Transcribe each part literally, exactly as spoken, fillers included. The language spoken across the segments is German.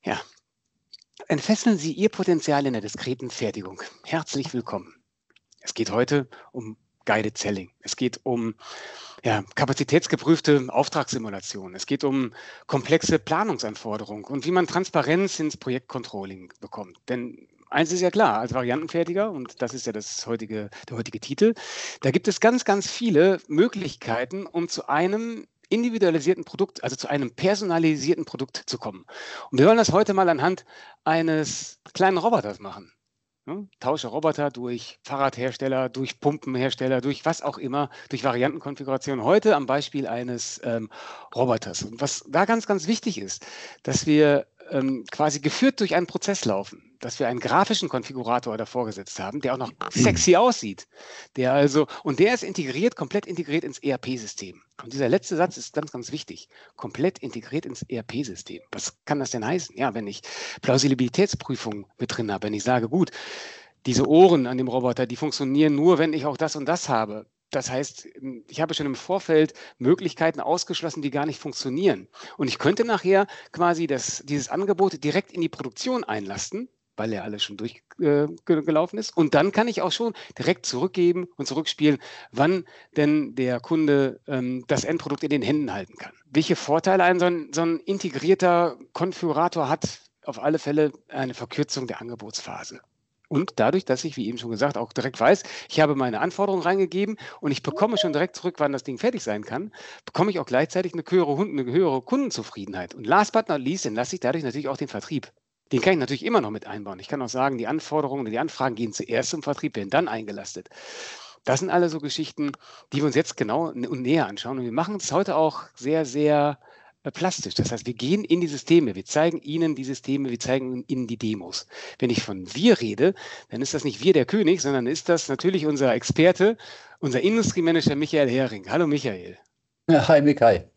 Ja, entfesseln Sie Ihr Potenzial in der diskreten Fertigung. Herzlich willkommen. Es geht heute um Guided Selling. Es geht um ja, kapazitätsgeprüfte Auftragssimulation. Es geht um komplexe Planungsanforderungen und wie man Transparenz ins Projektcontrolling bekommt. Denn eins ist ja klar, als Variantenfertiger, und das ist ja das heutige, der heutige Titel, da gibt es ganz, ganz viele Möglichkeiten, um zu einem individualisierten Produkt, also zu einem personalisierten Produkt zu kommen. Und wir wollen das heute mal anhand eines kleinen Roboters machen. Ne? Tausche Roboter durch Fahrradhersteller, durch Pumpenhersteller, durch was auch immer, durch Variantenkonfiguration. Heute am Beispiel eines ähm, Roboters. Und was da ganz, ganz wichtig ist, dass wir ähm, quasi geführt durch einen Prozess laufen, dass wir einen grafischen Konfigurator davor gesetzt haben, der auch noch sexy aussieht. Der also, und der ist integriert, komplett integriert ins E R P-System. Und dieser letzte Satz ist ganz, ganz wichtig. Komplett integriert ins E R P-System. Was kann das denn heißen? Ja, wenn ich Plausibilitätsprüfung mit drin habe, wenn ich sage, gut, diese Ohren an dem Roboter, die funktionieren nur, wenn ich auch das und das habe. Das heißt, ich habe schon im Vorfeld Möglichkeiten ausgeschlossen, die gar nicht funktionieren. Und ich könnte nachher quasi das, dieses Angebot direkt in die Produktion einlasten, weil er alles schon durchgelaufen äh, ist. Und dann kann ich auch schon direkt zurückgeben und zurückspielen, wann denn der Kunde ähm, das Endprodukt in den Händen halten kann. Welche Vorteile ein so ein, so ein integrierter Konfigurator hat? Auf alle Fälle eine Verkürzung der Angebotsphase. Und dadurch, dass ich, wie eben schon gesagt, auch direkt weiß, ich habe meine Anforderungen reingegeben und ich bekomme schon direkt zurück, wann das Ding fertig sein kann, bekomme ich auch gleichzeitig eine höhere, eine höhere Kundenzufriedenheit. Und last but not least, entlasse ich dadurch natürlich auch den Vertrieb. Den kann ich natürlich immer noch mit einbauen. Ich kann auch sagen, die Anforderungen, die Anfragen gehen zuerst zum Vertrieb, werden dann eingelastet. Das sind alle so Geschichten, die wir uns jetzt genau und näher anschauen. Und wir machen es heute auch sehr, sehr plastisch. Das heißt, wir gehen in die Systeme, wir zeigen Ihnen die Systeme, wir zeigen Ihnen die Demos. Wenn ich von wir rede, dann ist das nicht wir der König, sondern ist das natürlich unser Experte, unser Industriemanager Michael Hering. Hallo Michael. Ja, hi Michael.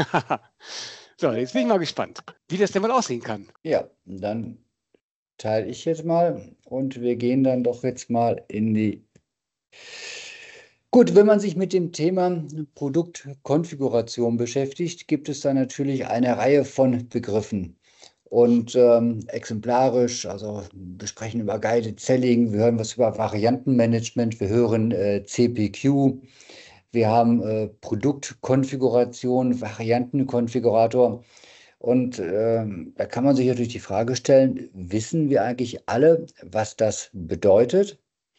So, jetzt bin ich mal gespannt, wie das denn mal aussehen kann. Ja, dann teile ich jetzt mal und wir gehen dann doch jetzt mal in die... Gut, wenn man sich mit dem Thema Produktkonfiguration beschäftigt, gibt es da natürlich eine Reihe von Begriffen. Und ähm, exemplarisch, also wir sprechen über Guided Selling, wir hören was über Variantenmanagement, wir hören äh, C P Q, wir haben äh, Produktkonfiguration, Variantenkonfigurator. Und ähm, da kann man sich natürlich die Frage stellen, wissen wir eigentlich alle, was das bedeutet?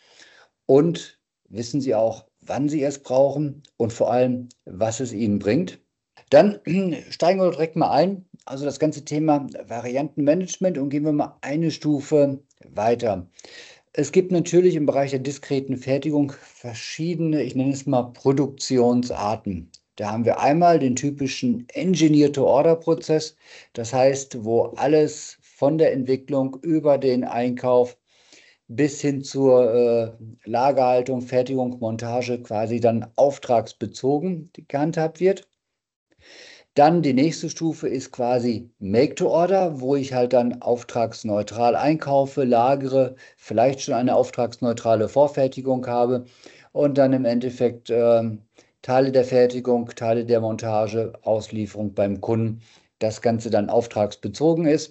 Und wissen Sie auch, wann Sie es brauchen und vor allem, was es Ihnen bringt? Dann steigen wir direkt mal ein, also das ganze Thema Variantenmanagement, und gehen wir mal eine Stufe weiter. Es gibt natürlich im Bereich der diskreten Fertigung verschiedene, ich nenne es mal Produktionsarten. Da haben wir einmal den typischen Engineer-to-Order-Prozess, das heißt, wo alles von der Entwicklung über den Einkauf bis hin zur äh, Lagerhaltung, Fertigung, Montage quasi dann auftragsbezogen gehandhabt wird. Dann die nächste Stufe ist quasi Make-to-Order, wo ich halt dann auftragsneutral einkaufe, lagere, vielleicht schon eine auftragsneutrale Vorfertigung habe und dann im Endeffekt äh, Teile der Fertigung, Teile der Montage, Auslieferung beim Kunden, das Ganze dann auftragsbezogen ist.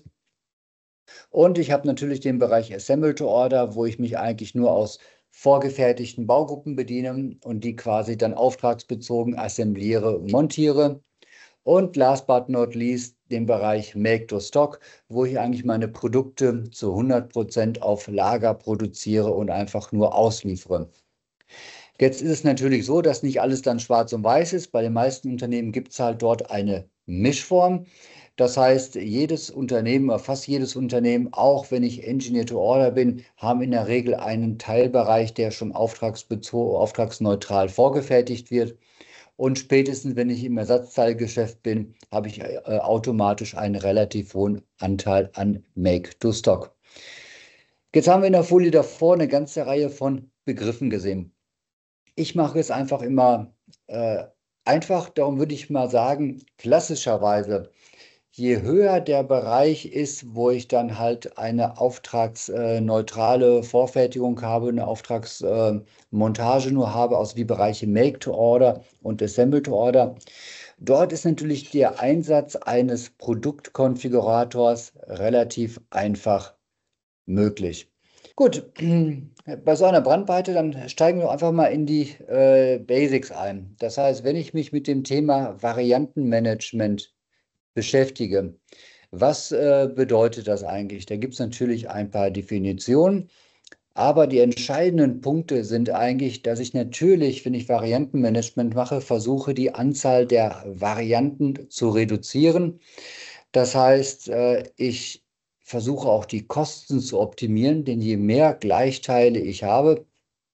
Und ich habe natürlich den Bereich Assemble to Order, wo ich mich eigentlich nur aus vorgefertigten Baugruppen bediene und die quasi dann auftragsbezogen assembliere und montiere. Und last but not least den Bereich Make to Stock, wo ich eigentlich meine Produkte zu hundert Prozent auf Lager produziere und einfach nur ausliefere. Jetzt ist es natürlich so, dass nicht alles dann schwarz und weiß ist. Bei den meisten Unternehmen gibt es halt dort eine Mischform. Das heißt, jedes Unternehmen oder fast jedes Unternehmen, auch wenn ich Engineer to Order bin, haben in der Regel einen Teilbereich, der schon auftragsbezogen, auftragsneutral vorgefertigt wird. Und spätestens, wenn ich im Ersatzteilgeschäft bin, habe ich äh, automatisch einen relativ hohen Anteil an Make-to-Stock. Jetzt haben wir in der Folie davor eine ganze Reihe von Begriffen gesehen. Ich mache es einfach immer äh, einfach, darum würde ich mal sagen, klassischerweise, je höher der Bereich ist, wo ich dann halt eine auftragsneutrale Vorfertigung habe, eine Auftragsmontage nur habe, also die Bereiche Make to Order und Assemble to Order, Dort ist natürlich der Einsatz eines Produktkonfigurators relativ einfach möglich. Gut, bei so einer Brandweite, dann steigen wir einfach mal in die äh, Basics ein. Das heißt, wenn ich mich mit dem Thema Variantenmanagement beschäftige, was äh, bedeutet das eigentlich? Da gibt es natürlich ein paar Definitionen, aber die entscheidenden Punkte sind eigentlich, dass ich natürlich, wenn ich Variantenmanagement mache, versuche, die Anzahl der Varianten zu reduzieren. Das heißt, äh, ich versuche auch die Kosten zu optimieren, denn je mehr Gleichteile ich habe,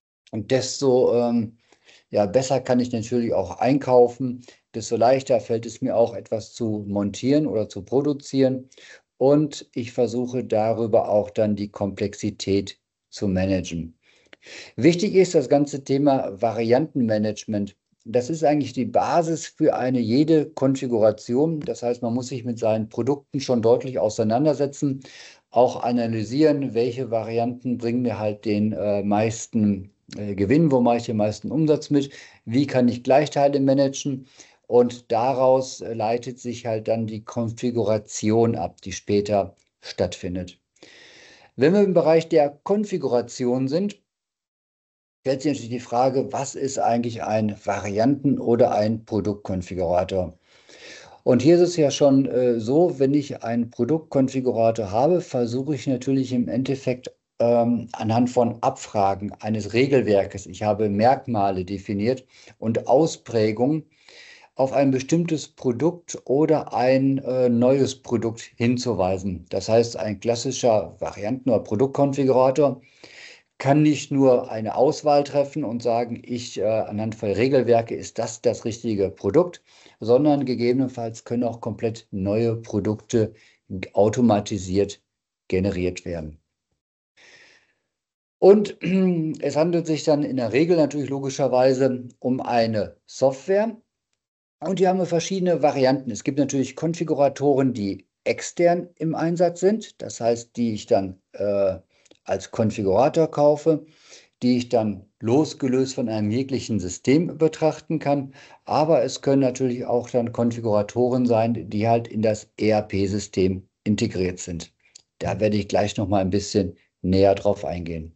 desto ähm, ja, besser kann ich natürlich auch einkaufen, desto leichter fällt es mir auch, etwas zu montieren oder zu produzieren. Und ich versuche darüber auch dann die Komplexität zu managen. Wichtig ist das ganze Thema Variantenmanagement. Das ist eigentlich die Basis für eine jede Konfiguration. Das heißt, man muss sich mit seinen Produkten schon deutlich auseinandersetzen, auch analysieren, welche Varianten bringen mir halt den äh, meisten äh, Gewinn, wo mache ich den meisten Umsatz mit, wie kann ich Gleichteile managen. Und daraus äh, leitet sich halt dann die Konfiguration ab, die später stattfindet. Wenn wir im Bereich der Konfiguration sind, stellt sich natürlich die Frage, was ist eigentlich ein Varianten- oder ein Produktkonfigurator? Und hier ist es ja schon äh, so, wenn ich einen Produktkonfigurator habe, versuche ich natürlich im Endeffekt ähm, anhand von Abfragen eines Regelwerkes, ich habe Merkmale definiert und Ausprägungen auf ein bestimmtes Produkt oder ein äh, neues Produkt hinzuweisen. Das heißt, ein klassischer Varianten- oder Produktkonfigurator kann nicht nur eine Auswahl treffen und sagen, ich äh, anhand von Regelwerke ist das das richtige Produkt, sondern gegebenenfalls können auch komplett neue Produkte automatisiert generiert werden. Und es handelt sich dann in der Regel natürlich logischerweise um eine Software und die haben wir verschiedene Varianten. Es gibt natürlich Konfiguratoren, die extern im Einsatz sind, das heißt, die ich dann äh, als Konfigurator kaufe, die ich dann losgelöst von einem jeglichen System betrachten kann. Aber es können natürlich auch dann Konfiguratoren sein, die halt in das E R P-System integriert sind. Da werde ich gleich noch mal ein bisschen näher drauf eingehen.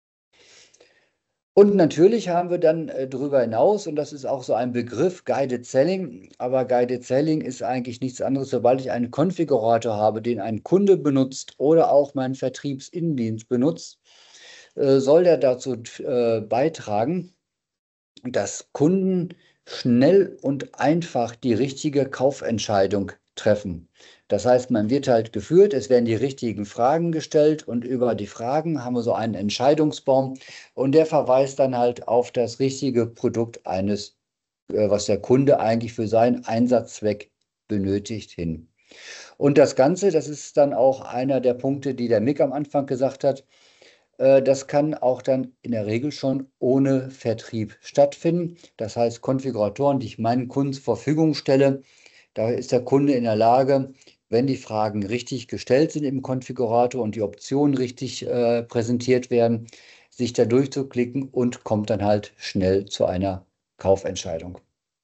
Und natürlich haben wir dann äh, darüber hinaus, und das ist auch so ein Begriff, Guided Selling, aber Guided Selling ist eigentlich nichts anderes, sobald ich einen Konfigurator habe, den ein Kunde benutzt oder auch mein Vertriebsinnendienst benutzt, äh, soll der dazu äh, beitragen, dass Kunden schnell und einfach die richtige Kaufentscheidung treffen. Das heißt, man wird halt geführt, es werden die richtigen Fragen gestellt und über die Fragen haben wir so einen Entscheidungsbaum und der verweist dann halt auf das richtige Produkt eines, äh, was der Kunde eigentlich für seinen Einsatzzweck benötigt, hin. Und das Ganze, das ist dann auch einer der Punkte, die der Mick am Anfang gesagt hat, äh, das kann auch dann in der Regel schon ohne Vertrieb stattfinden. Das heißt, Konfiguratoren, die ich meinen Kunden zur Verfügung stelle, da ist der Kunde in der Lage, wenn die Fragen richtig gestellt sind im Konfigurator und die Optionen richtig äh, präsentiert werden, sich da durchzuklicken und kommt dann halt schnell zu einer Kaufentscheidung.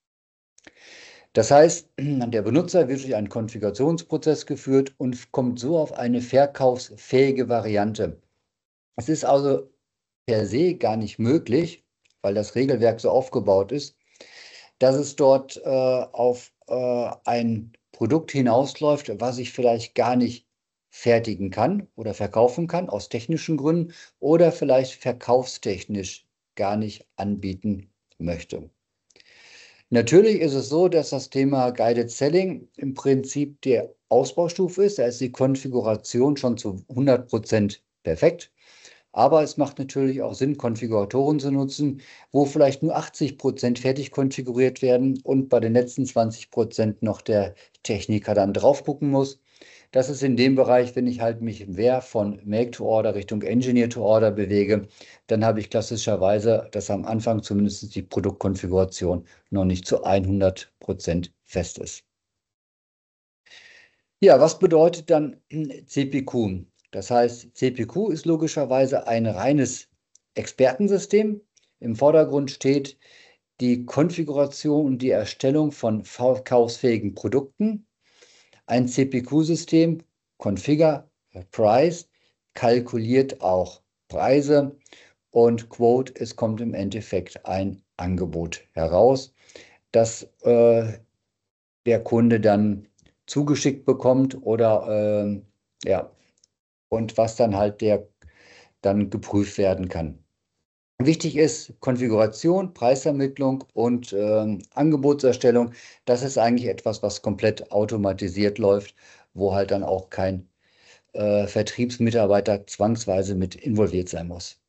Das heißt, der Benutzer wird durch einen Konfigurationsprozess geführt und kommt so auf eine verkaufsfähige Variante. Es ist also per se gar nicht möglich, weil das Regelwerk so aufgebaut ist, dass es dort äh, auf äh, ein Produkt hinausläuft, was ich vielleicht gar nicht fertigen kann oder verkaufen kann aus technischen Gründen oder vielleicht verkaufstechnisch gar nicht anbieten möchte. Natürlich ist es so, dass das Thema Guided Selling im Prinzip der Ausbaustufe ist. Da ist die Konfiguration schon zu hundert Prozent perfekt. Aber es macht natürlich auch Sinn, Konfiguratoren zu nutzen, wo vielleicht nur achtzig Prozent fertig konfiguriert werden und bei den letzten zwanzig Prozent noch der Techniker dann drauf gucken muss. Das ist in dem Bereich, wenn ich halt mich mehr von Make-to-Order Richtung Engineer-to-Order bewege, dann habe ich klassischerweise, dass am Anfang zumindest die Produktkonfiguration noch nicht zu hundert Prozent fest ist. Ja, was bedeutet dann C P Q? Das heißt, C P Q ist logischerweise ein reines Expertensystem. Im Vordergrund steht, die Konfiguration und die Erstellung von verkaufsfähigen Produkten. Ein C P Q-System, Configure Price, kalkuliert auch Preise und Quote, es kommt im Endeffekt ein Angebot heraus, das äh, der Kunde dann zugeschickt bekommt oder äh, ja, und was dann halt der dann geprüft werden kann. Wichtig ist Konfiguration, Preisermittlung und ähm, Angebotserstellung. Das ist eigentlich etwas, was komplett automatisiert läuft, wo halt dann auch kein äh, Vertriebsmitarbeiter zwangsweise mit involviert sein muss.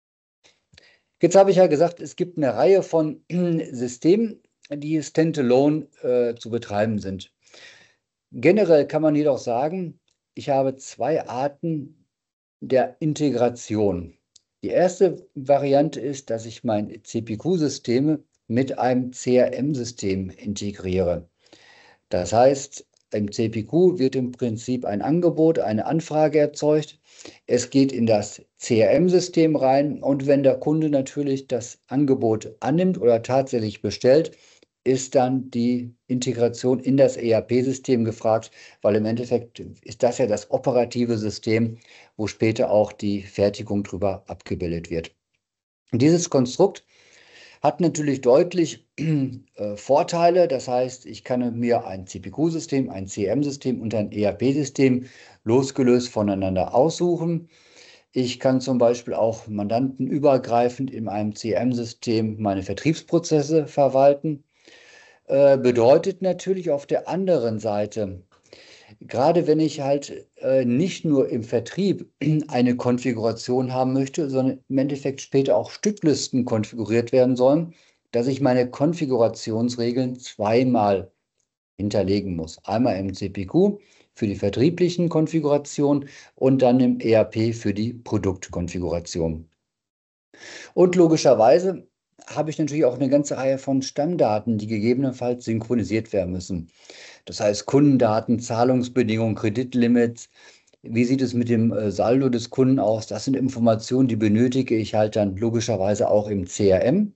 Jetzt habe ich ja gesagt, es gibt eine Reihe von Systemen, die standalone äh, zu betreiben sind. Generell kann man jedoch sagen, ich habe zwei Arten der Integration. Die erste Variante ist, dass ich mein C P Q-System mit einem C R M-System integriere. Das heißt, im C P Q wird im Prinzip ein Angebot, eine Anfrage erzeugt. Es geht in das C R M-System rein und wenn der Kunde natürlich das Angebot annimmt oder tatsächlich bestellt, ist dann die Integration in das E R P-System gefragt, weil im Endeffekt ist das ja das operative System, wo später auch die Fertigung drüber abgebildet wird. Und dieses Konstrukt hat natürlich deutlich äh, Vorteile. Das heißt, ich kann mir ein C P Q-System, ein C R M-System und ein E R P-System losgelöst voneinander aussuchen. Ich kann zum Beispiel auch mandantenübergreifend in einem C R M-System meine Vertriebsprozesse verwalten. Äh, bedeutet natürlich auf der anderen Seite, gerade wenn ich halt äh, nicht nur im Vertrieb eine Konfiguration haben möchte, sondern im Endeffekt später auch Stücklisten konfiguriert werden sollen, dass ich meine Konfigurationsregeln zweimal hinterlegen muss. Einmal im C P Q für die vertrieblichen Konfigurationen und dann im E R P für die Produktkonfiguration. Und logischerweise habe ich natürlich auch eine ganze Reihe von Stammdaten, die gegebenenfalls synchronisiert werden müssen. Das heißt Kundendaten, Zahlungsbedingungen, Kreditlimits. Wie sieht es mit dem äh, Saldo des Kunden aus? Das sind Informationen, die benötige ich halt dann logischerweise auch im C R M,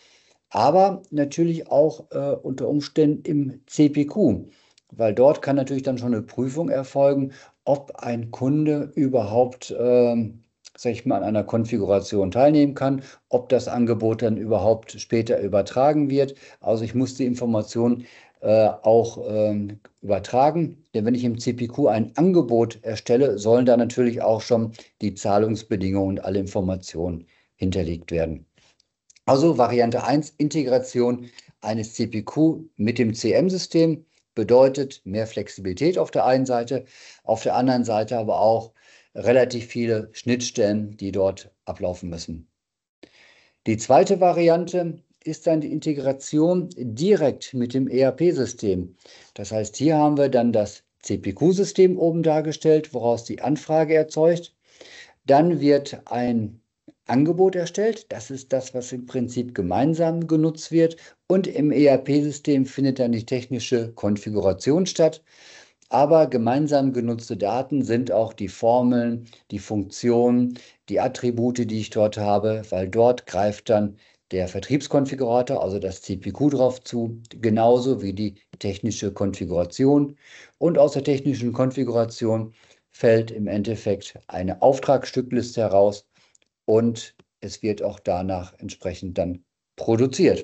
aber natürlich auch äh, unter Umständen im C P Q, weil dort kann natürlich dann schon eine Prüfung erfolgen, ob ein Kunde überhaupt, ähm, sag ich mal, an einer Konfiguration teilnehmen kann, ob das Angebot dann überhaupt später übertragen wird. Also ich muss die Information äh, auch ähm, übertragen, denn wenn ich im C P Q ein Angebot erstelle, sollen da natürlich auch schon die Zahlungsbedingungen und alle Informationen hinterlegt werden. Also Variante eins, Integration eines C P Q mit dem C R M-System bedeutet mehr Flexibilität auf der einen Seite, auf der anderen Seite aber auch relativ viele Schnittstellen, die dort ablaufen müssen. Die zweite Variante ist dann die Integration direkt mit dem E R P-System. Das heißt, hier haben wir dann das C P Q-System oben dargestellt, woraus die Anfrage erzeugt. Dann wird ein Angebot erstellt. Das ist das, was im Prinzip gemeinsam genutzt wird. Und im E R P-System findet dann die technische Konfiguration statt. Aber gemeinsam genutzte Daten sind auch die Formeln, die Funktionen, die Attribute, die ich dort habe, weil dort greift dann der Vertriebskonfigurator, also das C P Q, drauf zu, genauso wie die technische Konfiguration. Und aus der technischen Konfiguration fällt im Endeffekt eine Auftragsstückliste heraus und es wird auch danach entsprechend dann produziert.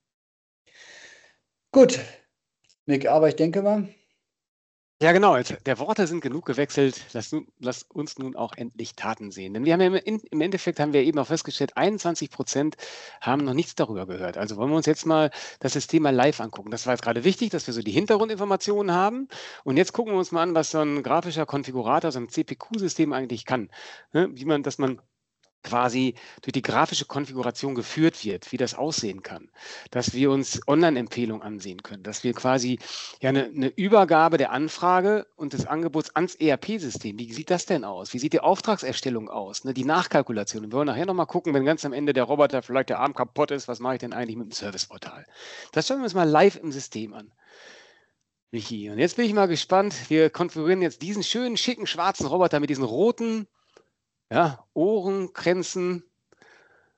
Gut, Mick, aber ich denke mal, Ja, genau. Jetzt, der Worte sind genug gewechselt. Lass, nun, lass uns nun auch endlich Taten sehen. Denn wir haben ja im, im Endeffekt haben wir eben auch festgestellt, einundzwanzig Prozent haben noch nichts darüber gehört. Also wollen wir uns jetzt mal das System mal live angucken. Das war jetzt gerade wichtig, dass wir so die Hintergrundinformationen haben. Und jetzt gucken wir uns mal an, was so ein grafischer Konfigurator, so ein C P Q-System eigentlich kann. Ne? Wie man, dass man quasi durch die grafische Konfiguration geführt wird, wie das aussehen kann, dass wir uns Online-Empfehlungen ansehen können, dass wir quasi ja eine, eine Übergabe der Anfrage und des Angebots ans E R P-System, wie sieht das denn aus? Wie sieht die Auftragserstellung aus? Ne, die Nachkalkulation. Wir wollen nachher nochmal gucken, wenn ganz am Ende der Roboter vielleicht der Arm kaputt ist, was mache ich denn eigentlich mit dem Serviceportal? Das schauen wir uns mal live im System an. Michi, und jetzt bin ich mal gespannt. Wir konfigurieren jetzt diesen schönen, schicken, schwarzen Roboter mit diesen roten ja, Ohrenkränzen.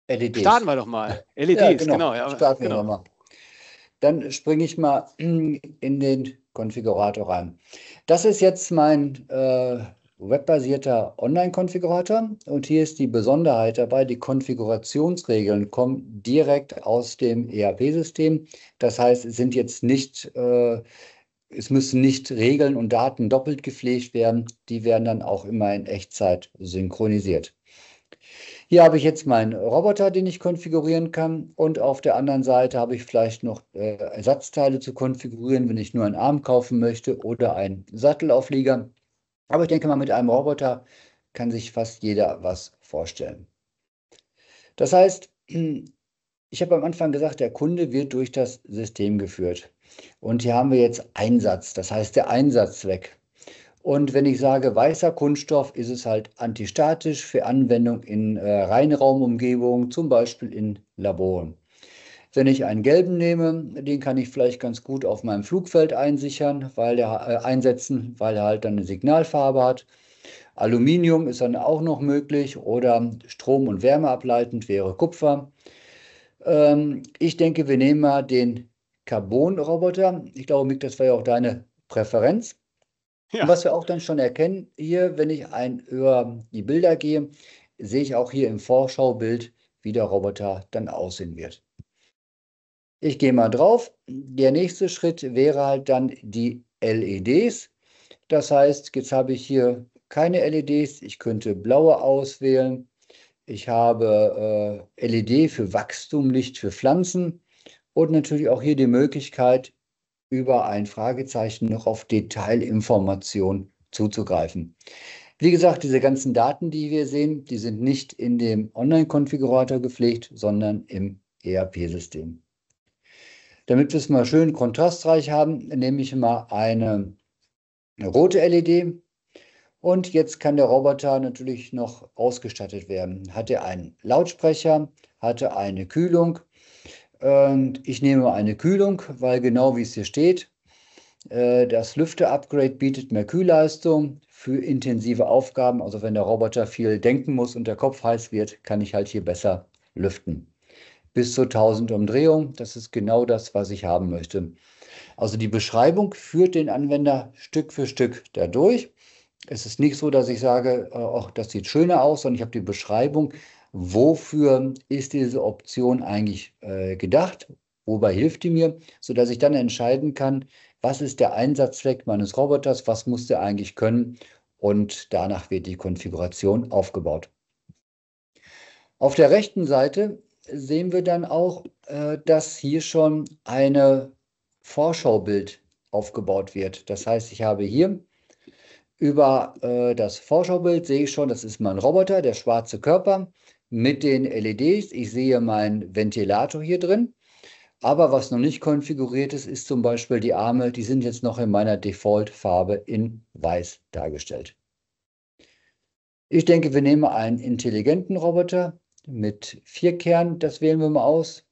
L E Ds. Starten wir doch mal. L E Ds, Ja, genau. genau. Ja, Starten wir genau. mal. Dann springe ich mal in den Konfigurator rein. Das ist jetzt mein äh, webbasierter Online-Konfigurator und hier ist die Besonderheit dabei, die Konfigurationsregeln kommen direkt aus dem E R P-System. Das heißt, es sind jetzt nicht, äh, es müssen nicht Regeln und Daten doppelt gepflegt werden, die werden dann auch immer in Echtzeit synchronisiert. Hier habe ich jetzt meinen Roboter, den ich konfigurieren kann und auf der anderen Seite habe ich vielleicht noch äh, Ersatzteile zu konfigurieren, wenn ich nur einen Arm kaufen möchte oder einen Sattelauflieger. Aber ich denke mal, mit einem Roboter kann sich fast jeder was vorstellen. Das heißt, ich habe am Anfang gesagt, der Kunde wird durch das System geführt. Und hier haben wir jetzt Einsatz, das heißt der Einsatzzweck. Und wenn ich sage weißer Kunststoff, ist es halt antistatisch für Anwendung in äh, Reinraumumgebungen, zum Beispiel in Laboren. Wenn ich einen gelben nehme, den kann ich vielleicht ganz gut auf meinem Flugfeld einsichern, weil der, äh, einsetzen, weil er halt dann eine Signalfarbe hat. Aluminium ist dann auch noch möglich oder Strom- und Wärmeableitend wäre Kupfer. Ähm, ich denke, wir nehmen mal den Carbon-Roboter. Ich glaube, Mick, das war ja auch deine Präferenz. Und Ja, was wir auch dann schon erkennen, hier, wenn ich ein, über die Bilder gehe, sehe ich auch hier im Vorschaubild, wie der Roboter dann aussehen wird. Ich gehe mal drauf. Der nächste Schritt wäre halt dann die L E Ds. Das heißt, jetzt habe ich hier keine L E Ds. Ich könnte blaue auswählen. Ich habe äh, L E D für Wachstum, Licht für Pflanzen und natürlich auch hier die Möglichkeit, über ein Fragezeichen noch auf Detailinformation zuzugreifen. Wie gesagt, diese ganzen Daten, die wir sehen, die sind nicht in dem Online-Konfigurator gepflegt, sondern im E R P-System. Damit wir es mal schön kontrastreich haben, nehme ich mal eine, eine rote L E D. Und jetzt kann der Roboter natürlich noch ausgestattet werden. Hat er einen Lautsprecher, hat er eine Kühlung. Und ich nehme eine Kühlung, weil genau wie es hier steht, das Lüfter-Upgrade bietet mehr Kühlleistung für intensive Aufgaben. Also wenn der Roboter viel denken muss und der Kopf heiß wird, kann ich halt hier besser lüften. Bis zu tausend Umdrehungen, das ist genau das, was ich haben möchte. Also die Beschreibung führt den Anwender Stück für Stück dadurch. Es ist nicht so, dass ich sage, oh, das sieht schöner aus, sondern ich habe die Beschreibung, wofür ist diese Option eigentlich äh, gedacht, wobei hilft die mir, sodass ich dann entscheiden kann, was ist der Einsatzzweck meines Roboters, was muss der eigentlich können und danach wird die Konfiguration aufgebaut. Auf der rechten Seite sehen wir dann auch, äh, dass hier schon eine Vorschaubild aufgebaut wird. Das heißt, ich habe hier über äh, das Vorschaubild sehe ich schon, das ist mein Roboter, der schwarze Körper mit den L E Ds. Ich sehe meinen Ventilator hier drin. Aber was noch nicht konfiguriert ist, ist zum Beispiel die Arme. Die sind jetzt noch in meiner Default-Farbe in weiß dargestellt. Ich denke, wir nehmen einen intelligenten Roboter mit vier Kernen. Das wählen wir mal aus.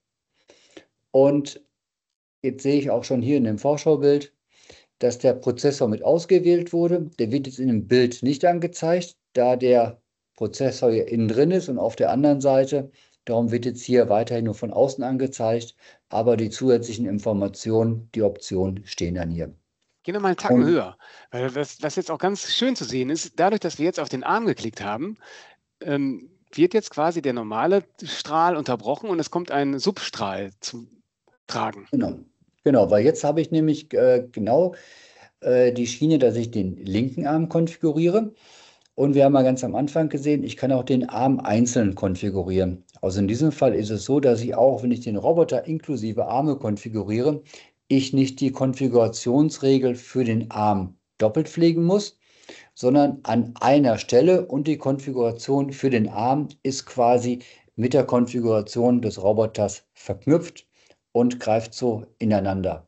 Und jetzt sehe ich auch schon hier in dem Vorschaubild, dass der Prozessor mit ausgewählt wurde. Der wird jetzt in dem Bild nicht angezeigt, da der Prozessor hier innen drin ist und auf der anderen Seite. Darum wird jetzt hier weiterhin nur von außen angezeigt, aber die zusätzlichen Informationen, die Optionen stehen dann hier. gehen wir mal einen Tacken Und höher, weil das, das jetzt auch ganz schön zu sehen ist. Dadurch, dass wir jetzt auf den Arm geklickt haben, ähm, wird jetzt quasi der normale Strahl unterbrochen und es kommt ein Substrahl zum Tragen. genau, genau, weil jetzt habe ich nämlich äh, genau äh, die Schiene, dass ich den linken Arm konfiguriere. Und wir haben mal ganz am Anfang gesehen, ich kann auch den Arm einzeln konfigurieren. Also in diesem Fall ist es so, dass ich auch, wenn ich den Roboter inklusive Arme konfiguriere, ich nicht die Konfigurationsregel für den Arm doppelt pflegen muss, sondern an einer Stelle und die Konfiguration für den Arm ist quasi mit der Konfiguration des Roboters verknüpft und greift so ineinander.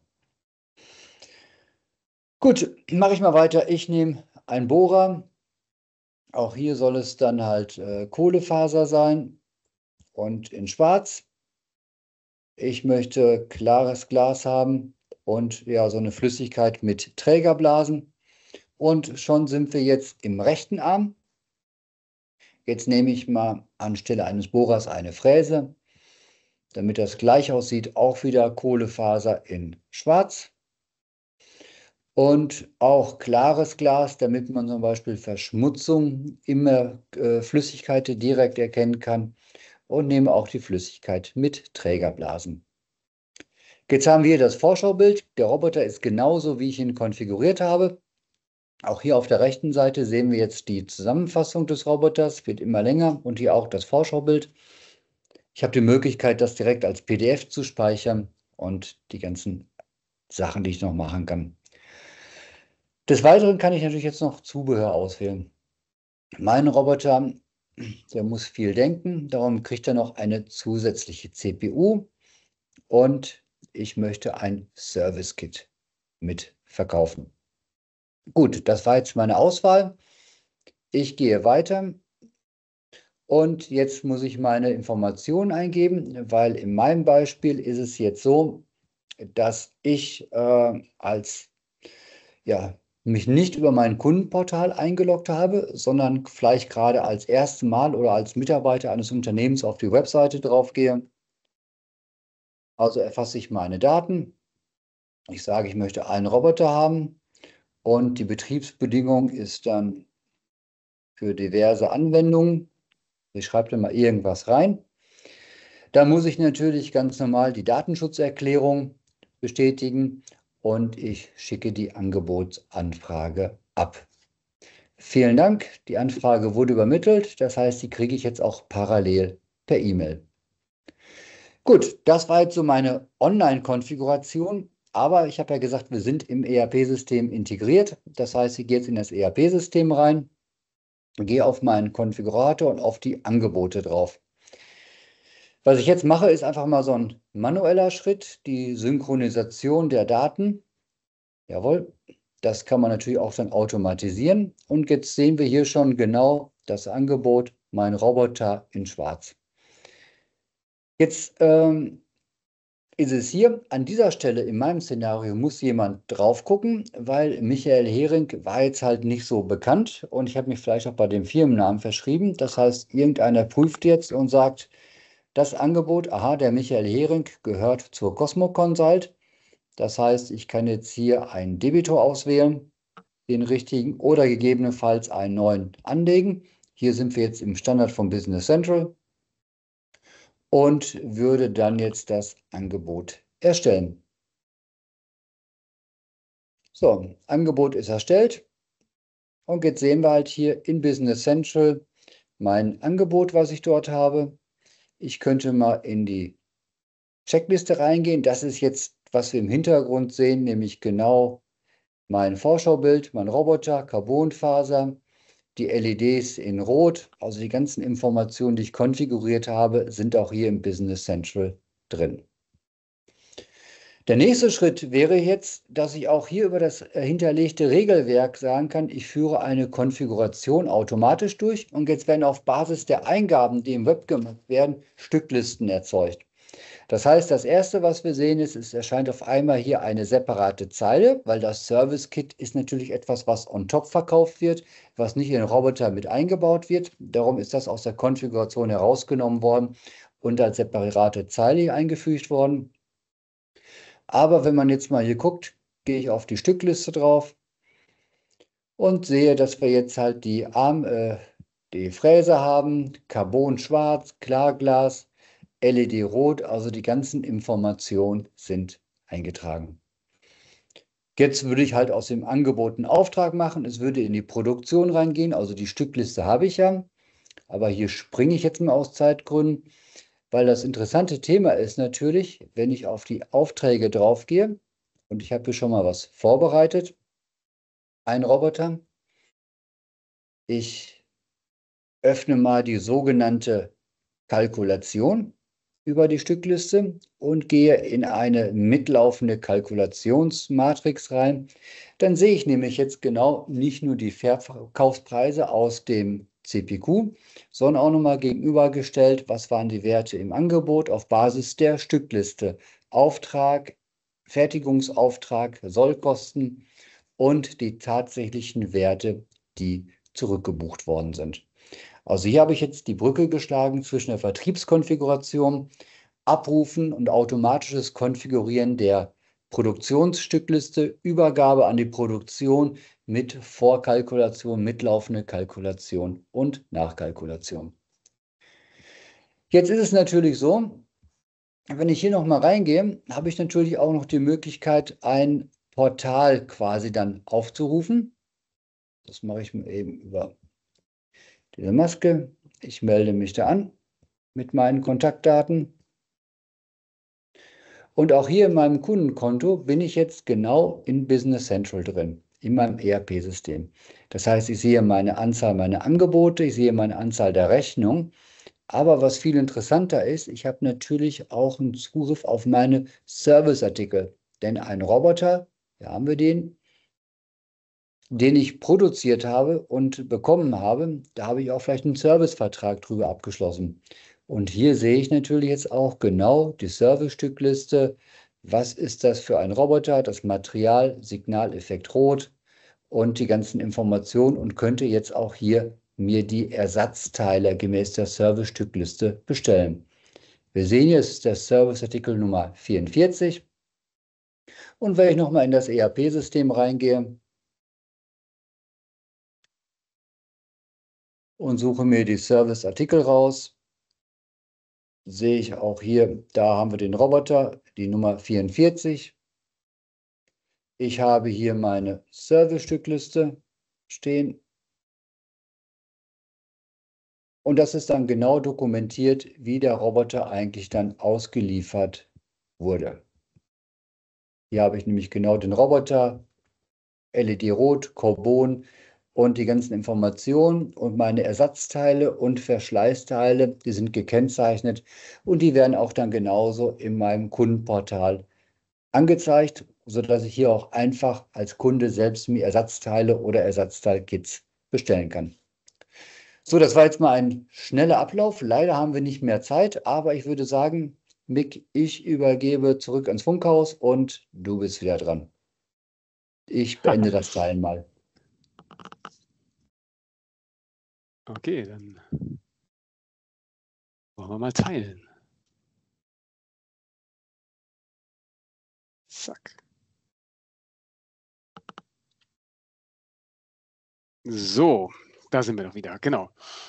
Gut, mache ich mal weiter. Ich nehme einen Bohrer. Auch hier soll es dann halt äh, Kohlefaser sein und in Schwarz. Ich möchte klares Glas haben und ja, so eine Flüssigkeit mit Trägerblasen. Und schon sind wir jetzt im rechten Arm. Jetzt nehme ich mal anstelle eines Bohrers eine Fräse, damit das gleich aussieht, auch wieder Kohlefaser in Schwarz. Und auch klares Glas, damit man zum Beispiel Verschmutzung in der äh, Flüssigkeit direkt erkennen kann. Und nehme auch die Flüssigkeit mit Trägerblasen. Jetzt haben wir hier das Vorschaubild. Der Roboter ist genauso, wie ich ihn konfiguriert habe. Auch hier auf der rechten Seite sehen wir jetzt die Zusammenfassung des Roboters, wird immer länger, und hier auch das Vorschaubild. Ich habe die Möglichkeit, das direkt als P D F zu speichern und die ganzen Sachen, die ich noch machen kann. Des Weiteren kann ich natürlich jetzt noch Zubehör auswählen. Mein Roboter, der muss viel denken, darum kriegt er noch eine zusätzliche C P U und ich möchte ein Service-Kit mit verkaufen. Gut, das war jetzt meine Auswahl. Ich gehe weiter und jetzt muss ich meine Informationen eingeben, weil in meinem Beispiel ist es jetzt so, dass ich äh, als ja, mich nicht über mein Kundenportal eingeloggt habe, sondern vielleicht gerade als erstes Mal oder als Mitarbeiter eines Unternehmens auf die Webseite drauf gehe. Also erfasse ich meine Daten. Ich sage, ich möchte einen Roboter haben und die Betriebsbedingung ist dann für diverse Anwendungen. Ich schreibe da mal irgendwas rein. Da muss ich natürlich ganz normal die Datenschutzerklärung bestätigen und ich schicke die Angebotsanfrage ab. Vielen Dank, die Anfrage wurde übermittelt, das heißt, die kriege ich jetzt auch parallel per E-Mail. Gut, das war jetzt so meine Online-Konfiguration, aber ich habe ja gesagt, wir sind im E R P-System integriert. Das heißt, ich gehe jetzt in das E R P-System rein, gehe auf meinen Konfigurator und auf die Angebote drauf. Was ich jetzt mache, ist einfach mal so ein manueller Schritt, die Synchronisation der Daten. Jawohl, das kann man natürlich auch dann automatisieren. Und jetzt sehen wir hier schon genau das Angebot, mein Roboter in Schwarz. Jetzt ähm, ist es hier, an dieser Stelle in meinem Szenario muss jemand drauf gucken, weil Michael Hering war jetzt halt nicht so bekannt und ich habe mich vielleicht auch bei dem Firmennamen verschrieben. Das heißt, irgendeiner prüft jetzt und sagt, das Angebot, aha, der Michael Hering gehört zur Cosmo Consult. Das heißt, ich kann jetzt hier einen Debitor auswählen, den richtigen, oder gegebenenfalls einen neuen anlegen. Hier sind wir jetzt im Standard von Business Central und würde dann jetzt das Angebot erstellen. So, Angebot ist erstellt und jetzt sehen wir halt hier in Business Central mein Angebot, was ich dort habe. Ich könnte mal in die Checkliste reingehen. Das ist jetzt, was wir im Hintergrund sehen, nämlich genau mein Vorschaubild, mein Roboter, Carbonfaser, die L E Ds in Rot, also die ganzen Informationen, die ich konfiguriert habe, sind auch hier im Business Central drin. Der nächste Schritt wäre jetzt, dass ich auch hier über das hinterlegte Regelwerk sagen kann, ich führe eine Konfiguration automatisch durch und jetzt werden auf Basis der Eingaben, die im Web gemacht werden, Stücklisten erzeugt. Das heißt, das Erste, was wir sehen, ist, es erscheint auf einmal hier eine separate Zeile, weil das Service-Kit ist natürlich etwas, was on top verkauft wird, was nicht in den Roboter mit eingebaut wird. Darum ist das aus der Konfiguration herausgenommen worden und als separate Zeile eingefügt worden. Aber wenn man jetzt mal hier guckt, gehe ich auf die Stückliste drauf und sehe, dass wir jetzt halt die, Arm, äh, die Fräse haben, Carbon schwarz, Klarglas, L E D rot, also die ganzen Informationen sind eingetragen. Jetzt würde ich halt aus dem Angebot einen Auftrag machen, es würde in die Produktion reingehen, also die Stückliste habe ich ja, aber hier springe ich jetzt mal aus Zeitgründen, weil das interessante Thema ist natürlich, wenn ich auf die Aufträge drauf gehe und ich habe hier schon mal was vorbereitet, ein Roboter. Ich öffne mal die sogenannte Kalkulation über die Stückliste und gehe in eine mitlaufende Kalkulationsmatrix rein. Dann sehe ich nämlich jetzt genau nicht nur die Verkaufspreise aus dem C P Q, sondern auch nochmal gegenübergestellt, was waren die Werte im Angebot auf Basis der Stückliste. Auftrag, Fertigungsauftrag, Sollkosten und die tatsächlichen Werte, die zurückgebucht worden sind. Also hier habe ich jetzt die Brücke geschlagen zwischen der Vertriebskonfiguration, Abrufen und automatisches Konfigurieren der Produktionsstückliste, Übergabe an die Produktion mit Vorkalkulation, mitlaufende Kalkulation und Nachkalkulation. Jetzt ist es natürlich so, wenn ich hier noch mal reingehe, habe ich natürlich auch noch die Möglichkeit, ein Portal quasi dann aufzurufen. Das mache ich mir eben über diese Maske. Ich melde mich da an mit meinen Kontaktdaten. Und auch hier in meinem Kundenkonto bin ich jetzt genau in Business Central drin, in meinem E R P-System. Das heißt, ich sehe meine Anzahl meiner Angebote, ich sehe meine Anzahl der Rechnungen. Aber was viel interessanter ist, ich habe natürlich auch einen Zugriff auf meine Serviceartikel. Denn ein Roboter, hier haben wir den, den ich produziert habe und bekommen habe, da habe ich auch vielleicht einen Servicevertrag drüber abgeschlossen. Und hier sehe ich natürlich jetzt auch genau die Servicestückliste. Was ist das für ein Roboter? Das Material, Signaleffekt Rot und die ganzen Informationen und könnte jetzt auch hier mir die Ersatzteile gemäß der Servicestückliste bestellen. Wir sehen jetzt der Serviceartikel Nummer vierundvierzig. Und wenn ich nochmal in das E R P-System reingehe und suche mir die Serviceartikel raus, sehe ich auch hier, da haben wir den Roboter, die Nummer vierundvierzig. Ich habe hier meine Servicestückliste stehen. Und das ist dann genau dokumentiert, wie der Roboter eigentlich dann ausgeliefert wurde. Hier habe ich nämlich genau den Roboter, L E D Rot, Carbon und die ganzen Informationen und meine Ersatzteile und Verschleißteile, die sind gekennzeichnet und die werden auch dann genauso in meinem Kundenportal angezeigt, sodass ich hier auch einfach als Kunde selbst mir Ersatzteile oder Ersatzteilkits bestellen kann. So, das war jetzt mal ein schneller Ablauf. Leider haben wir nicht mehr Zeit, aber ich würde sagen, Mick, ich übergebe zurück ans Funkhaus und du bist wieder dran. Ich beende das Teilen mal. Okay, dann wollen wir mal teilen. Zack. So, da sind wir doch wieder, genau.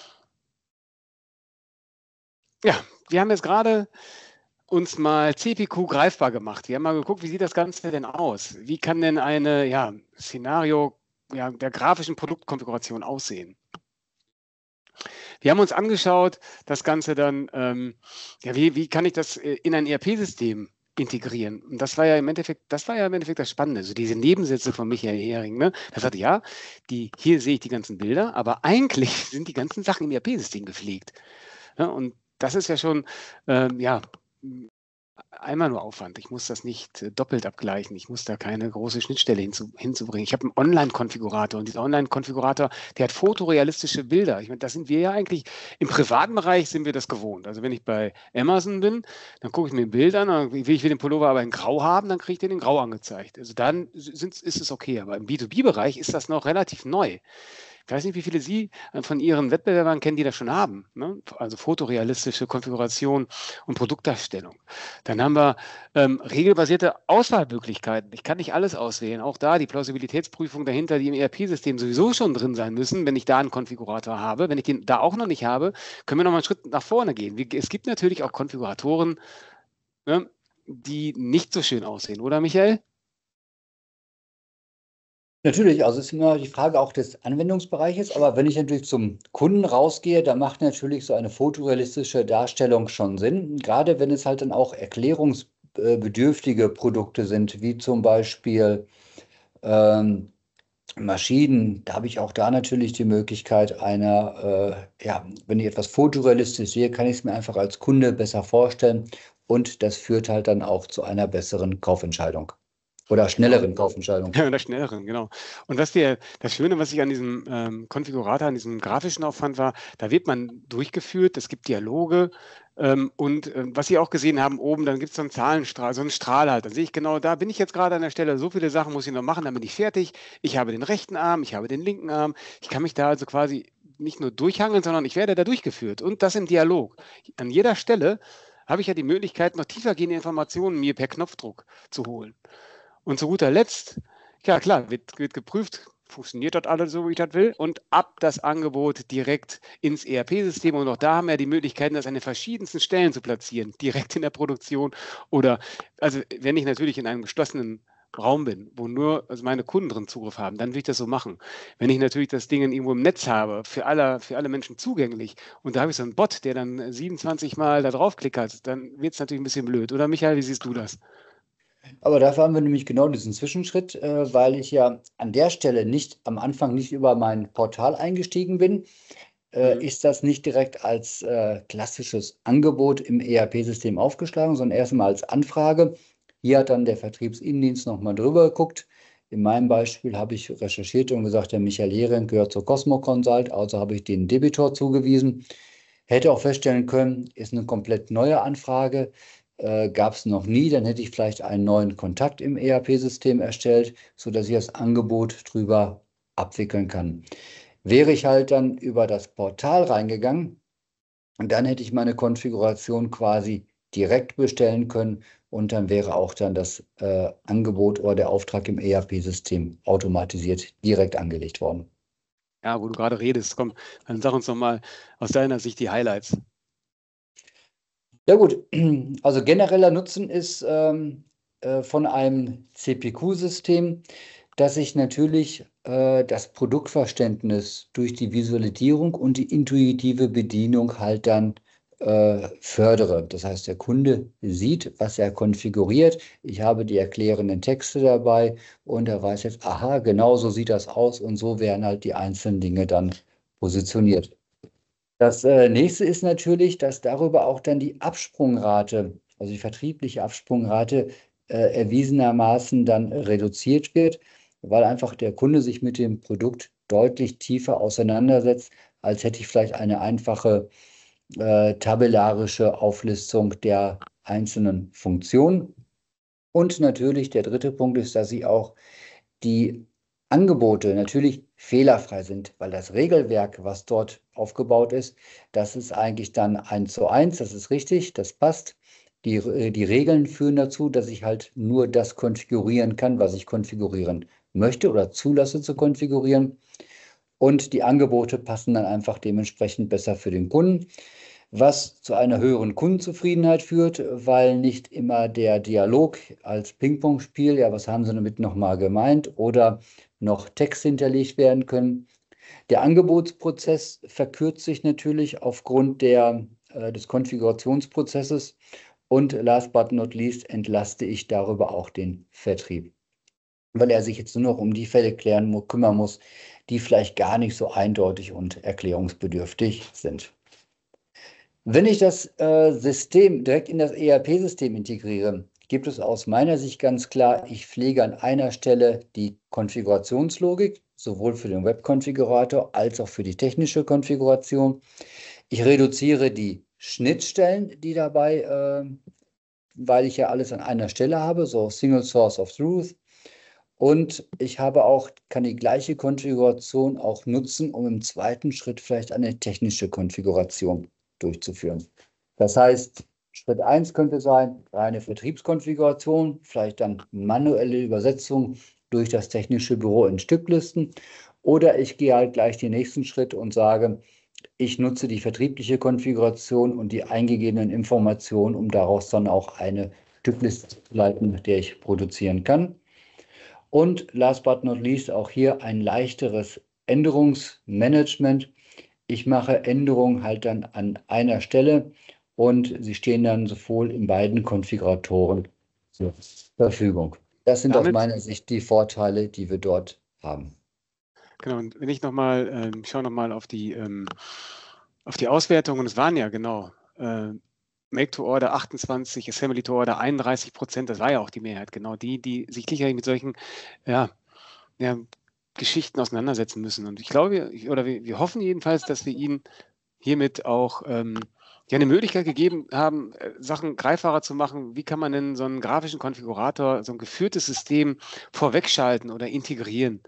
Ja, wir haben jetzt gerade uns mal C P Q greifbar gemacht. Wir haben mal geguckt, wie sieht das Ganze denn aus? Wie kann denn eine ja, Szenario ja, der grafischen Produktkonfiguration aussehen? Wir haben uns angeschaut, das Ganze dann, ähm, ja, wie, wie kann ich das in ein E R P-System integrieren? Und das war ja im Endeffekt, das war ja im Endeffekt das Spannende, so diese Nebensätze von Michael Hering. Ne? Er sagte, ja, die, hier sehe ich die ganzen Bilder, aber eigentlich sind die ganzen Sachen im E R P-System gepflegt. Ja, und das ist ja schon, ähm, ja, einmal nur Aufwand. Ich muss das nicht äh, doppelt abgleichen. Ich muss da keine große Schnittstelle hinzu, hinzubringen. Ich habe einen Online-Konfigurator und dieser Online-Konfigurator, der hat fotorealistische Bilder. Ich meine, das sind wir ja eigentlich, im privaten Bereich sind wir das gewohnt. Also wenn ich bei Amazon bin, dann gucke ich mir ein Bild an, dann will ich will den Pullover aber in Grau haben, dann kriege ich den in Grau angezeigt. Also dann sind, ist es okay. Aber im B zwei B-Bereich ist das noch relativ neu. Ich weiß nicht, wie viele Sie von Ihren Wettbewerbern kennen, die das schon haben. Ne? Also fotorealistische Konfiguration und Produktdarstellung. Dann haben wir ähm, regelbasierte Auswahlmöglichkeiten. Ich kann nicht alles auswählen. Auch da die Plausibilitätsprüfung dahinter, die im E R P-System sowieso schon drin sein müssen, wenn ich da einen Konfigurator habe. Wenn ich den da auch noch nicht habe, können wir noch mal einen Schritt nach vorne gehen. Es gibt natürlich auch Konfiguratoren, ne, die nicht so schön aussehen, oder Michael? Natürlich, also es ist immer die Frage auch des Anwendungsbereiches, aber wenn ich natürlich zum Kunden rausgehe, da macht natürlich so eine fotorealistische Darstellung schon Sinn, gerade wenn es halt dann auch erklärungsbedürftige Produkte sind, wie zum Beispiel ähm, Maschinen, da habe ich auch da natürlich die Möglichkeit einer, äh, ja, wenn ich etwas fotorealistisch sehe, kann ich es mir einfach als Kunde besser vorstellen und das führt halt dann auch zu einer besseren Kaufentscheidung. Oder schnelleren Kaufentscheidung. Ja, oder schnelleren, genau. Und was der, das Schöne, was ich an diesem ähm, Konfigurator, an diesem grafischen Aufwand war, da wird man durchgeführt, es gibt Dialoge, Ähm, und äh, was Sie auch gesehen haben, oben, dann gibt es so einen Zahlenstrahl, so einen Strahl halt. Dann sehe ich genau, da bin ich jetzt gerade an der Stelle, so viele Sachen muss ich noch machen, dann bin ich fertig. Ich habe den rechten Arm, ich habe den linken Arm. Ich kann mich da also quasi nicht nur durchhangeln, sondern ich werde da durchgeführt. Und das im Dialog. An jeder Stelle habe ich ja die Möglichkeit, noch tiefergehende Informationen mir per Knopfdruck zu holen. Und zu guter Letzt, ja klar, wird, wird geprüft, funktioniert das alles so, wie ich das will, und ab das Angebot direkt ins E R P-System. Und auch da haben wir die Möglichkeiten, das an den verschiedensten Stellen zu platzieren, direkt in der Produktion oder, also wenn ich natürlich in einem geschlossenen Raum bin, wo nur also meine Kunden drin Zugriff haben, dann will ich das so machen. Wenn ich natürlich das Ding irgendwo im Netz habe, für alle, für alle Menschen zugänglich, und da habe ich so einen Bot, der dann siebenundzwanzig Mal da drauf klickert, dann wird es natürlich ein bisschen blöd. Oder Michael, wie siehst du das? Aber dafür haben wir nämlich genau diesen Zwischenschritt, äh, weil ich ja an der Stelle nicht am Anfang nicht über mein Portal eingestiegen bin, äh, Mhm. ist das nicht direkt als äh, klassisches Angebot im E R P-System aufgeschlagen, sondern erstmal als Anfrage. Hier hat dann der Vertriebsinnendienst nochmal drüber geguckt. In meinem Beispiel habe ich recherchiert und gesagt, der Michael Hering gehört zur Cosmo Consult, also habe ich den Debitor zugewiesen. Hätte auch feststellen können, ist eine komplett neue Anfrage, äh, gab es noch nie, dann hätte ich vielleicht einen neuen Kontakt im E R P-System erstellt, sodass ich das Angebot drüber abwickeln kann. Wäre ich halt dann über das Portal reingegangen, und dann hätte ich meine Konfiguration quasi direkt bestellen können und dann wäre auch dann das äh, Angebot oder der Auftrag im E R P-System automatisiert direkt angelegt worden. Ja, wo du gerade redest, komm, dann sag uns doch mal aus deiner Sicht die Highlights. Ja gut, also genereller Nutzen ist ähm, äh, von einem C P Q-System, dass ich natürlich äh, das Produktverständnis durch die Visualisierung und die intuitive Bedienung halt dann äh, fördere. Das heißt, der Kunde sieht, was er konfiguriert. Ich habe die erklärenden Texte dabei und er weiß jetzt, aha, genau so sieht das aus und so werden halt die einzelnen Dinge dann positioniert. Das äh, nächste ist natürlich, dass darüber auch dann die Absprungrate, also die vertriebliche Absprungrate, äh, erwiesenermaßen dann reduziert wird, weil einfach der Kunde sich mit dem Produkt deutlich tiefer auseinandersetzt, als hätte ich vielleicht eine einfache äh, tabellarische Auflistung der einzelnen Funktionen. Und natürlich der dritte Punkt ist, dass sie auch die Angebote natürlich fehlerfrei sind, weil das Regelwerk, was dort aufgebaut ist, das ist eigentlich dann eins zu eins, das ist richtig, das passt. Die, äh, die Regeln führen dazu, dass ich halt nur das konfigurieren kann, was ich konfigurieren möchte oder zulasse zu konfigurieren. Und die Angebote passen dann einfach dementsprechend besser für den Kunden, was zu einer höheren Kundenzufriedenheit führt, weil nicht immer der Dialog als Ping-Pong-Spiel, ja, was haben Sie damit nochmal gemeint, oder noch Text hinterlegt werden können. Der Angebotsprozess verkürzt sich natürlich aufgrund der, äh, des Konfigurationsprozesses und last but not least entlaste ich darüber auch den Vertrieb, weil er sich jetzt nur noch um die Fälle klären, kümmern muss, die vielleicht gar nicht so eindeutig und erklärungsbedürftig sind. Wenn ich das äh, System direkt in das E R P-System integriere, gibt es aus meiner Sicht ganz klar, ich pflege an einer Stelle die Konfigurationslogik, sowohl für den Webkonfigurator als auch für die technische Konfiguration. Ich reduziere die Schnittstellen, die dabei, äh, weil ich ja alles an einer Stelle habe, so Single Source of Truth. Und ich habe auch, kann die gleiche Konfiguration auch nutzen, um im zweiten Schritt vielleicht eine technische Konfiguration durchzuführen. Das heißt, Schritt eins könnte sein, reine Vertriebskonfiguration, vielleicht dann manuelle Übersetzung durch das technische Büro in Stücklisten. Oder ich gehe halt gleich den nächsten Schritt und sage, ich nutze die vertriebliche Konfiguration und die eingegebenen Informationen, um daraus dann auch eine Stückliste zu leiten, mit der ich produzieren kann. Und last but not least auch hier ein leichteres Änderungsmanagement. Ich mache Änderungen halt dann an einer Stelle und sie stehen dann sowohl in beiden Konfiguratoren zur Verfügung. Das sind aus Damit, meiner Sicht die Vorteile, die wir dort haben. genau, und wenn ich nochmal, ähm, ich schaue nochmal auf die, ähm, auf die Auswertung, und es waren ja genau äh, Make to Order achtundzwanzig, Assembly to Order einunddreißig Prozent, das war ja auch die Mehrheit, genau die, die sich sicherlich mit solchen ja, ja, Geschichten auseinandersetzen müssen. Und ich glaube, oder wir, wir hoffen jedenfalls, dass wir Ihnen hiermit auch ähm, ja eine Möglichkeit gegeben haben, äh, Sachen greifbarer zu machen. Wie kann man denn so einen grafischen Konfigurator, so ein geführtes System vorwegschalten oder integrieren,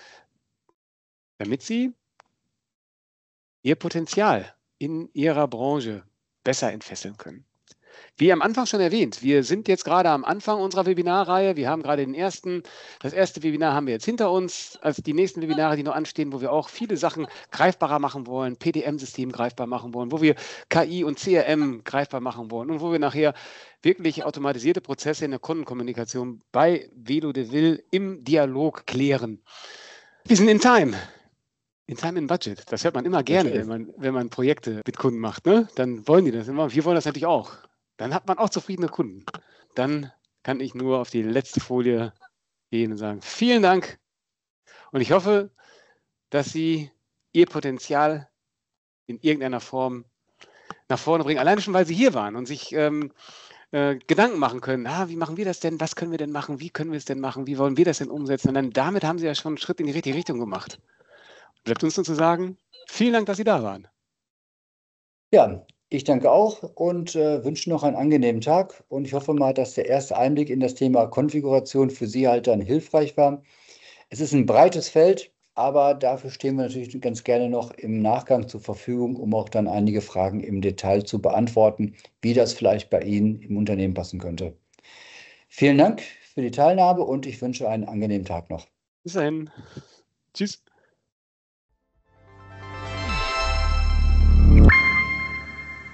damit Sie Ihr Potenzial in Ihrer Branche besser entfesseln können? Wie am Anfang schon erwähnt, wir sind jetzt gerade am Anfang unserer Webinarreihe. Wir haben gerade den ersten, das erste Webinar haben wir jetzt hinter uns, als die nächsten Webinare, die noch anstehen, wo wir auch viele Sachen greifbarer machen wollen, P D M-System greifbar machen wollen, wo wir K I und C R M greifbar machen wollen und wo wir nachher wirklich automatisierte Prozesse in der Kundenkommunikation bei Velo de Vil im Dialog klären. Wir sind in Time. In Time and Budget. Das hört man immer gerne, Natürlich. wenn man, wenn man Projekte mit Kunden macht. Ne? Dann wollen die das immer. Wir wollen das natürlich auch. Dann hat man auch zufriedene Kunden. Dann kann ich nur auf die letzte Folie gehen und sagen, vielen Dank. Und ich hoffe, dass Sie Ihr Potenzial in irgendeiner Form nach vorne bringen. Alleine schon, weil Sie hier waren und sich ähm, äh, Gedanken machen können. Ah, wie machen wir das denn? Was können wir denn machen? Wie können wir es denn machen? Wie wollen wir das denn umsetzen? Und dann damit haben Sie ja schon einen Schritt in die richtige Richtung gemacht. Bleibt uns nur zu sagen, vielen Dank, dass Sie da waren. Ja, ich danke auch und äh, wünsche noch einen angenehmen Tag. Und ich hoffe mal, dass der erste Einblick in das Thema Konfiguration für Sie halt dann hilfreich war. Es ist ein breites Feld, aber dafür stehen wir natürlich ganz gerne noch im Nachgang zur Verfügung, um auch dann einige Fragen im Detail zu beantworten, wie das vielleicht bei Ihnen im Unternehmen passen könnte. Vielen Dank für die Teilnahme und ich wünsche einen angenehmen Tag noch. Bis dahin. Tschüss.